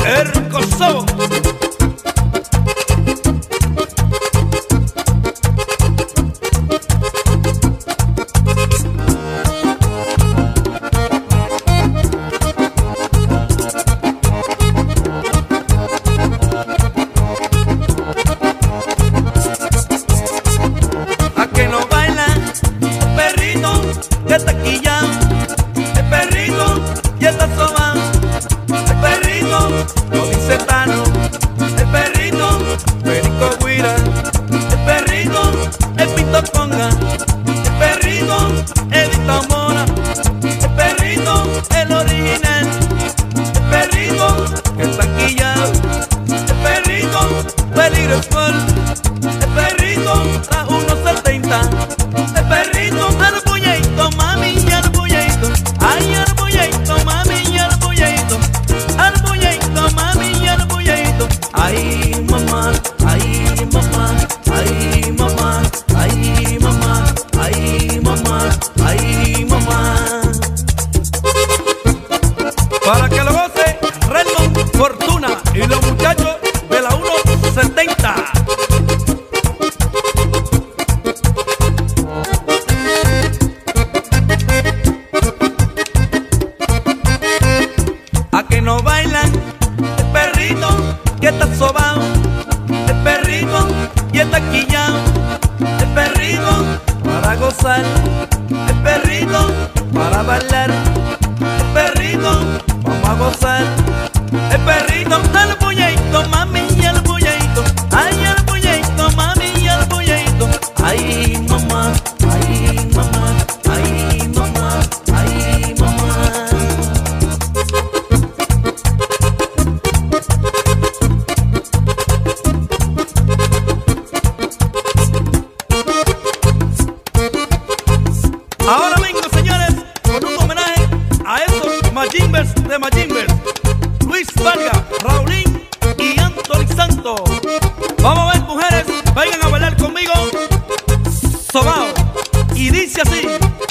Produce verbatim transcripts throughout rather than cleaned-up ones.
Hercoso. A que no baila el perrito de taquilla, el perrito y el sobao, el perrito lo dice Tano, el perrito Perico Guira, el perrito el Pito Conga, el perrito Edito Mora, el perrito el original, el perrito el taquillado, el perrito Peligro Sport, el perrito a uno setenta, el perrito arbulleito, mami, arbulleito, ay, arbulleito, mami, arbulleito, arbulleito, mami, arbulleito, ay, mamá, ay, mamá, ay, mamá, ay, mamá, ay, mamá, ay, mamá. Para que lo goce Redmond Fortuna y los muchachos de la uno setenta. A que no bailan el perrito que está sobao, el perrito y el taquillao, el perrito para gozar, el perrito para bailar, el perrito vamos a gozar, el perrito al bulleito, mami, y al bulleito, ay, al bulleito, mami, y al bulleito, ay, mamá, ay, mamá, ay, mamá, ay, mamá. Ahora vengo, señores, con un homenaje a esos Majimbers de Majimbers, Luis Vargas, Raulín y Anthony Santos. Vamos a ver, mujeres, vengan a bailar conmigo sobao. Y dice así: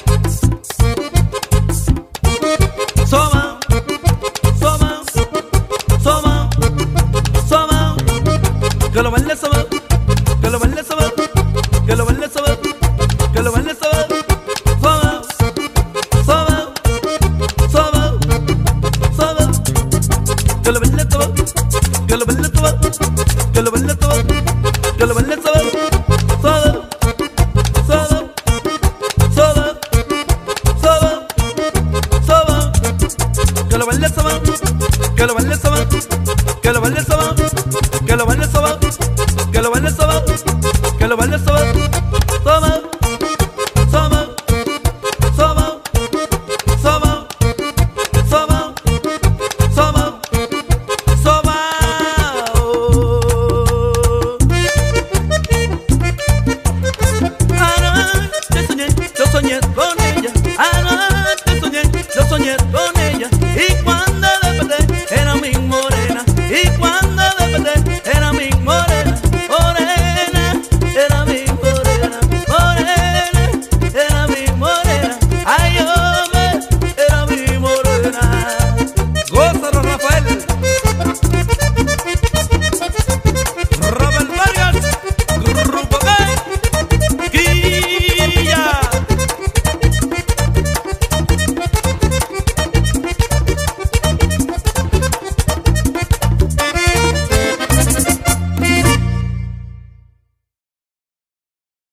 Sobao, sobao, sobao, sobao, que lo baile sobao, que lo baile sobao, que lo baile sobao, que lo baile sobao, sobao, sobao, sobao, sobao, que lo baile sobao, que lo baile sobao, que lo baile sobao, que lo baile sobao, sobao, sobao, sobao, sobao, sobao, que lo baile sobao, que lo baile sobao, que lo baile sobao, que lo baile sobao, que lo baile sobao.